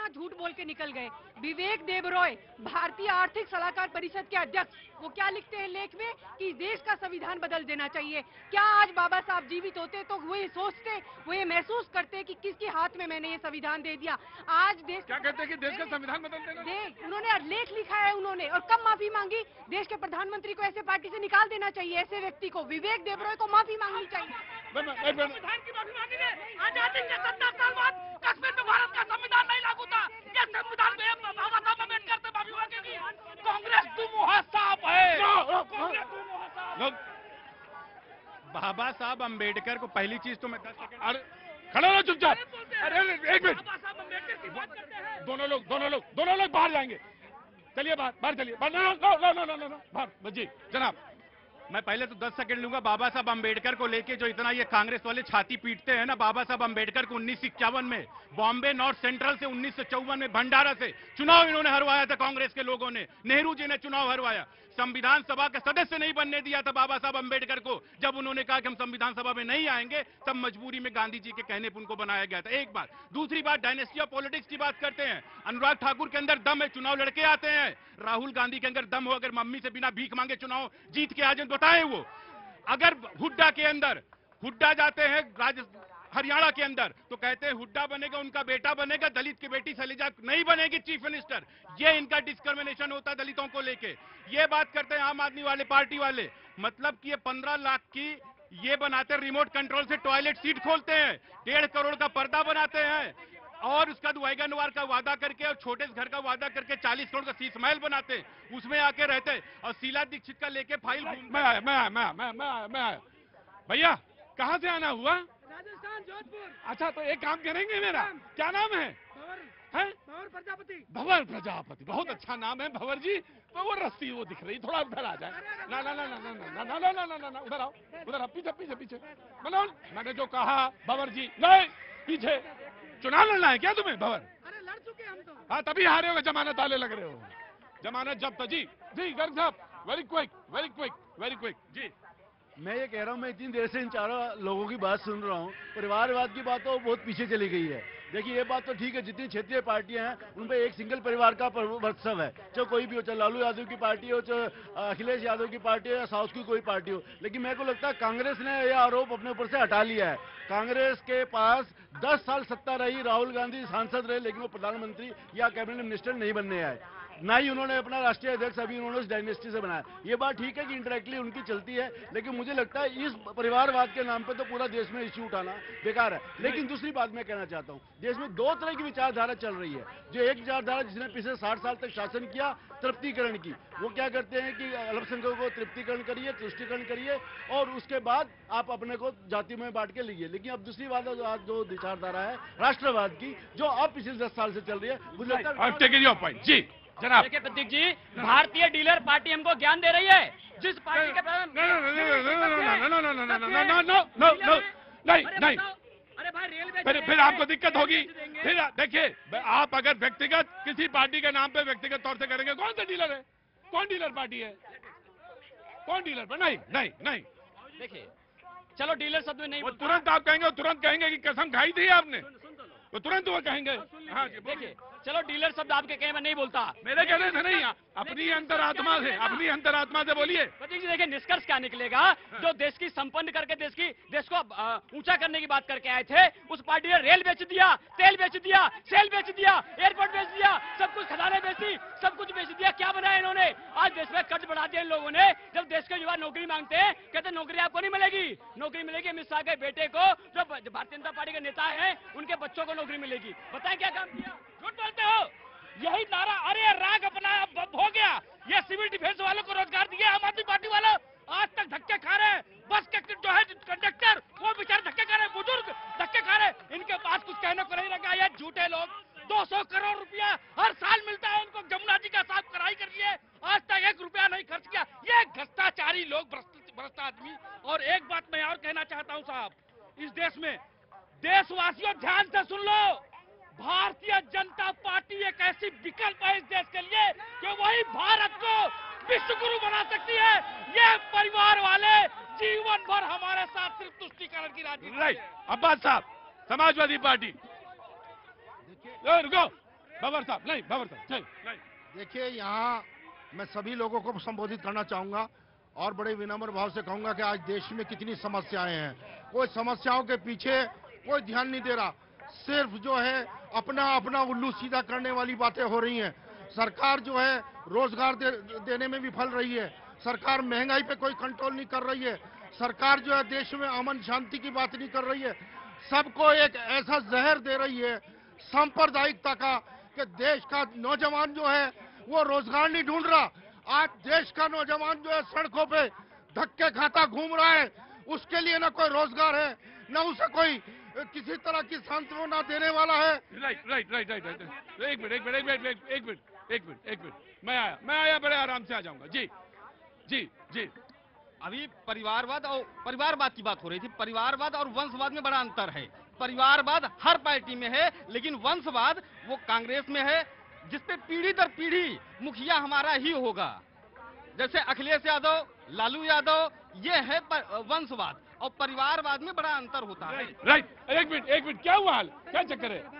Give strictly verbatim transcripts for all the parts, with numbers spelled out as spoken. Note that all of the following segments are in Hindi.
झूठ बोल के निकल गए। विवेक देबरॉय, भारतीय आर्थिक सलाहकार परिषद के अध्यक्ष, वो क्या लिखते हैं लेख में कि देश का संविधान बदल देना चाहिए। क्या आज बाबा साहब जीवित होते तो वो ये सोचते, वो ये महसूस करते कि किसके हाथ में मैंने ये संविधान दे दिया। आज देश क्या कहते हैं कि देश का संविधान बदल देना, दे, उन्होंने लेख लिखा है उन्होंने, और कब माफी मांगी। देश के प्रधानमंत्री को ऐसे पार्टी से निकाल देना चाहिए, ऐसे व्यक्ति को, विवेक देबरॉय को माफी मांगनी चाहिए। संविधान की माफी मांगी है। आजादी के सत्तर साल बाद कश्मीर में भारत का संविधान नहीं लागू था। ये संविधान में बाबा साहब अम्बेडकर से माफी मांगेगी। कांग्रेस दुमुहा साहब है। बाबा साहब अम्बेडकर को पहली चीज तो मैं दस सेकंड, अरे खड़े रहो चुपचाप। अरे एक मिनट, बाबा साहब अम्बेडकर की बात करते हैं। दोनों लोग दोनों लोग दोनों लोग बाहर जाएंगे। चलिए बाहर बाहर चलिए, बाहर no no no no no no बाहर जी जनाब। मैं पहले तो दस सेकंड लूंगा। बाबा साहब अम्बेडकर को लेके जो इतना ये कांग्रेस वाले छाती पीटते हैं ना, बाबा साहब अम्बेडकर को उन्नीस सौ इक्यावन में बॉम्बे नॉर्थ सेंट्रल से, उन्नीस सौ चौवन में भंडारा से चुनाव इन्होंने हरवाया था कांग्रेस के लोगों ने। नेहरू जी ने चुनाव हरवाया। संविधान सभा के सदस्य नहीं बनने दिया था बाबा साहब अम्बेडकर को। जब उन्होंने कहा कि हम संविधान सभा में नहीं आएंगे, तब मजबूरी में गांधी जी के कहने पर उनको बनाया गया था। एक बात। दूसरी बात, डायनेस्टी ऑफ पॉलिटिक्स की बात करते हैं। अनुराग ठाकुर के अंदर दम है, चुनाव लड़के आते हैं। राहुल गांधी के अंदर दम हो, अगर मम्मी से बिना भीख मांगे चुनाव जीत के आ जाए, बताए वो। अगर हुड्डा के अंदर, हुड्डा जाते हैं राज हरियाणा के अंदर, तो कहते हैं हुड्डा बनेगा उनका बेटा बनेगा, दलित की बेटी शैलजा नहीं बनेगी चीफ मिनिस्टर। ये इनका डिस्क्रिमिनेशन होता है दलितों को लेके। ये बात करते हैं आम आदमी वाले पार्टी वाले, मतलब कि ये पंद्रह लाख की ये बनाते हैं, रिमोट कंट्रोल से टॉयलेट सीट खोलते हैं, डेढ़ करोड़ का पर्दा बनाते हैं, और उसका वैगन वार का वादा करके और छोटे से घर का वादा करके चालीस करोड़ का शीश महल बनाते हैं, उसमें आके रहते हैं। और शीला दीक्षित का लेके फाइल मैं आया मैं आया मैं आया मैं आया मैं आया भैया कहां से आना हुआ? राजस्थान, जोधपुर। अच्छा, तो एक काम करेंगे, मेरा क्या नाम है? भंवर, भंवर प्रजापति। भंवर प्रजापति, बहुत अच्छा नाम है भंवर जी। तो वो रस्सी वो दिख रही, थोड़ा उधर आ जाए। ना ना ना ना ना ना ना ना ना ना ना उधर आओ, उधर आओ, पीछे पीछे पीछे। मतलब मैंने जो कहा भंवर जी, नहीं पीछे। चुनाव लड़ना है क्या तुम्हें भंवर? अरे लड़ चुके हम तो। हाँ, तभी हारे हो, जमानत वाले लग रहे हो। जमानत जब्त जी जी गर्ग साहब, very quick very quick very quick जी। मैं ये कह रहा हूँ, मैं इतनी देर से इन चारों लोगों की बात सुन रहा हूँ, परिवारवाद की बात तो बहुत पीछे चली गई है। देखिए, ये बात तो ठीक है, जितनी क्षेत्रीय पार्टियां हैं उन पर एक सिंगल परिवार का वर्चस्व है, चाहे कोई भी हो, चाहे लालू यादव की पार्टी हो, चाहे अखिलेश यादव की पार्टी हो, या साउथ की कोई पार्टी हो। लेकिन मेरे को लगता है कांग्रेस ने यह आरोप अपने ऊपर से हटा लिया है। कांग्रेस के पास दस साल सत्ता रही, राहुल गांधी सांसद रहे, लेकिन वो प्रधानमंत्री या कैबिनेट मिनिस्टर नहीं बनने आए, ना ही उन्होंने अपना राष्ट्रीय अध्यक्ष अभी उन्होंने उस डायनेस्टी से बनाया। ये बात ठीक है कि इंटरेक्टली उनकी चलती है, लेकिन मुझे लगता है इस परिवारवाद के नाम पे तो पूरा देश में इश्यू उठाना बेकार है। लेकिन दूसरी बात मैं कहना चाहता हूँ, देश में दो तरह की विचारधारा चल रही है। जो एक विचारधारा जिसने पिछले साठ साल तक शासन किया, तृप्तिकरण की, वो क्या करते हैं कि अल्पसंख्यकों को तृप्तिकरण करिए, तुष्टिकरण करिए, और उसके बाद आप अपने को जाति में बांट के लीजिए। लेकिन अब दूसरी बात जो विचारधारा है राष्ट्रवाद की, जो अब पिछले दस साल से चल रही है, मुझे लगता है जी जनाब। देखिए प्रतीक जी, भारतीय डीलर पार्टी हमको ज्ञान दे रही है। जिस पार्टी के नहीं नहीं, अरे भाई रेलवे, फिर फिर आपको दिक्कत होगी। फिर देखिए, आप अगर व्यक्तिगत किसी पार्टी के नाम पे व्यक्तिगत तौर से करेंगे, कौन सा डीलर है? कौन डीलर पार्टी है? कौन डीलर? नहीं नहीं नहीं, देखिए, चलो डीलर शब्द में नहीं, वो तुरंत आप कहेंगे, तुरंत कहेंगे कि कसम खाई थी आपने, वो तुरंत वो कहेंगे। हाँ जी, देखिए, चलो डीलर शब्द आपके कहे में नहीं बोलता, मेरे कहने से नहीं, अपनी अंतरात्मा से, अपनी अंतरात्मा से बोलिए। प्रतीक जी देखिए, निष्कर्ष क्या निकलेगा? जो देश की संपन्न करके देश की देश को ऊंचा करने की बात करके आए थे, उस पार्टी ने रेल बेच दिया, तेल बेच दिया, सेल बेच दिया, एयरपोर्ट बेच दिया, सब कुछ खदानें बेची, सब कुछ बेच दिया। क्या बनाया इन्होंने? आज देश में कर्ज बढ़ा दिया इन लोगों ने। जब देश के युवा नौकरी मांगते हैं, कहते नौकरी आपको नहीं मिलेगी, नौकरी मिलेगी अमित शाह के बेटे को, जो भारतीय जनता पार्टी के नेता है, उनके बच्चों को नौकरी मिलेगी। बताएं क्या काम किया? झूठ बोलते हो, यही नारा। अरे राग अपना अब हो गया, ये सिविल डिफेंस वालों को रोजगार दिया आम आदमी पार्टी वालों, आज तक धक्के खा रहे हैं। बस के जो है कंडक्टर, वो बेचारे धक्के खा रहे हैं, बुजुर्ग धक्के खा रहे हैं, इनके पास कुछ कहने को नहीं रखा। ये झूठे लोग, दो सौ करोड़ रुपया हर साल मिलता है इनको, जमुना जी का साफ कराई कर लिए, आज तक एक रुपया नहीं खर्च किया। ये भ्रष्टाचारी लोग, भ्रष्ट आदमी। और एक बात मैं और कहना चाहता हूँ साहब, इस देश में देशवासियों ध्यान से सुन लो, भारतीय जनता पार्टी एक ऐसी विकल्प है इस देश के लिए कि वही भारत को विश्व गुरु बना सकती है। ये परिवार वाले जीवन भर हमारे साथ सिर्फ तुष्टिकरण की राजनीति। राइट, अब्बास साहब, समाजवादी पार्टी, रुको, बाबर साहब नहीं, बाबर साहब नहीं, नहीं। देखिए, यहाँ मैं सभी लोगों को संबोधित करना चाहूंगा और बड़े विनम्र भाव से कहूंगा कि आज देश में कितनी समस्याएं हैं। कोई समस्याओं के पीछे कोई ध्यान नहीं दे रहा, सिर्फ जो है अपना अपना उल्लू सीधा करने वाली बातें हो रही हैं। सरकार जो है रोजगार दे, देने में विफल रही है, सरकार महंगाई पे कोई कंट्रोल नहीं कर रही है, सरकार जो है देश में अमन शांति की बात नहीं कर रही है, सबको एक ऐसा जहर दे रही है सांप्रदायिकता का कि देश का नौजवान जो है वो रोजगार नहीं ढूंढ रहा। आज देश का नौजवान जो है सड़कों पे धक्के खाता घूम रहा है, उसके लिए ना कोई रोजगार है, ना उसे कोई किसी तरह की सांत्वना देने वाला है। Right right right right right एक मिनट एक मिनट एक मिनट एक मिनट एक मिनट एक मिनट मैं आया मैं आया बड़े आराम से आ जाऊंगा। जी जी जी अभी परिवारवाद और परिवारवाद की बात हो रही थी। परिवारवाद और वंशवाद में बड़ा अंतर है। परिवारवाद हर पार्टी में है, लेकिन वंशवाद वो कांग्रेस में है, जिसपे पीढ़ी दर पीढ़ी मुखिया हमारा ही होगा। जैसे अखिलेश यादव, लालू यादव, ये है वंशवाद, और परिवारवाद में बड़ा अंतर होता है। राइट एक मिनट एक मिनट क्या हुआ हाल, क्या चक्कर है,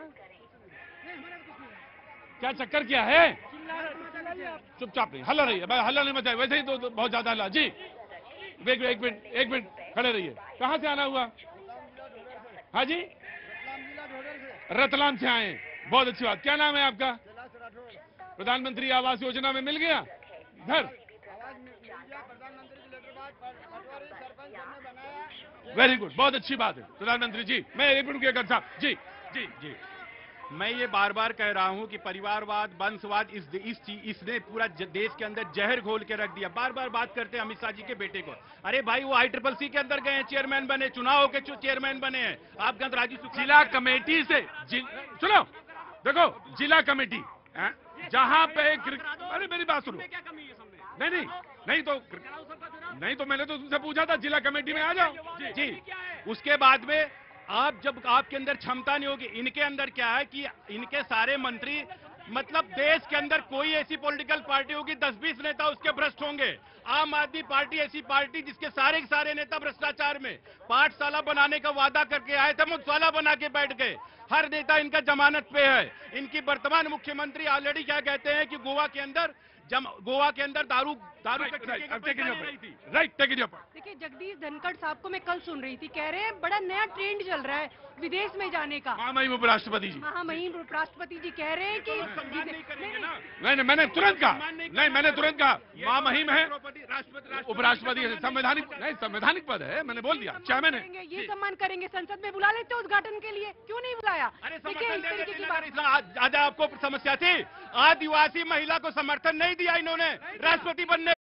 क्या चक्कर क्या है? चुपचाप नहीं, हल्ला रही है, हल्ला नहीं मचाए, वैसे ही तो, तो बहुत ज्यादा हल्ला। जी एक मिनट एक मिनट एक मिनट खड़े रहिए। कहाँ से आना हुआ? हाँ जी, रतलाम से आए, बहुत अच्छी बात। क्या नाम है आपका? प्रधानमंत्री आवास योजना में मिल गया घर? वेरी गुड, बहुत अच्छी बात है प्रधानमंत्री जी। मैं एक मिनट के साहब जी जी जी मैं ये बार बार कह रहा हूं कि परिवारवाद, वंशवाद इस इस इसने पूरा देश के अंदर जहर घोल के रख दिया। बार बार बात करते हैं अमित शाह जी के बेटे को, अरे भाई वो आई ट्रिपल सी के अंदर गए हैं, चेयरमैन बने, चुनाव के चेयरमैन बने हैं। आप गंद राजू जिला कमेटी से सुनो, देखो जिला कमेटी जहां पे, अरे मेरी बात सुनो, नहीं नहीं नहीं तो नहीं तो मैंने तो तुमसे पूछा था जिला कमेटी में आ जाओ। जी, जी उसके बाद में आप जब आपके अंदर क्षमता नहीं होगी, इनके अंदर क्या है कि इनके सारे मंत्री, मतलब देश के अंदर कोई ऐसी पॉलिटिकल पार्टी होगी दस बीस नेता उसके भ्रष्ट होंगे। आम आदमी पार्टी ऐसी पार्टी जिसके सारे के सारे नेता भ्रष्टाचार में, पाठशाला बनाने का वादा करके आए थे, मधुशाला बना के बैठ गए। हर नेता इनका जमानत पे है। इनकी वर्तमान मुख्यमंत्री ऑलरेडी क्या कहते हैं कि गोवा के अंदर जम गोवा के अंदर दारू दारू राइट। देखिए जगदीश धनखड़ साहब को मैं कल सुन रही थी, कह रहे हैं बड़ा नया ट्रेंड चल रहा है विदेश में जाने का। महामहिम उपराष्ट्रपति जी, महामहिम उपराष्ट्रपति जी कह रहे हैं कि नहीं मैंने तुरंत कहा, नहीं मैंने तुरंत कहा महामहिम है, उपराष्ट्रपति संवैधानिक नहीं, संवैधानिक पद है, मैंने बोल दिया। चाहे मैंने ये सम्मान करेंगे, संसद में बुला लेते उद्घाटन के लिए, क्यों नहीं बुलाया? देखिए इस तरीके की बात। आज आपको समस्या थी, आदिवासी महिला को समर्थन नहीं दिया इन्होंने राष्ट्रपति बनने